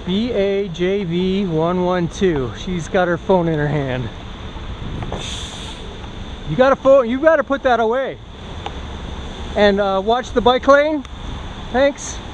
BAJV 112. She's got her phone in her hand. You got a phone, you gotta put that away. And watch the bike lane. Thanks.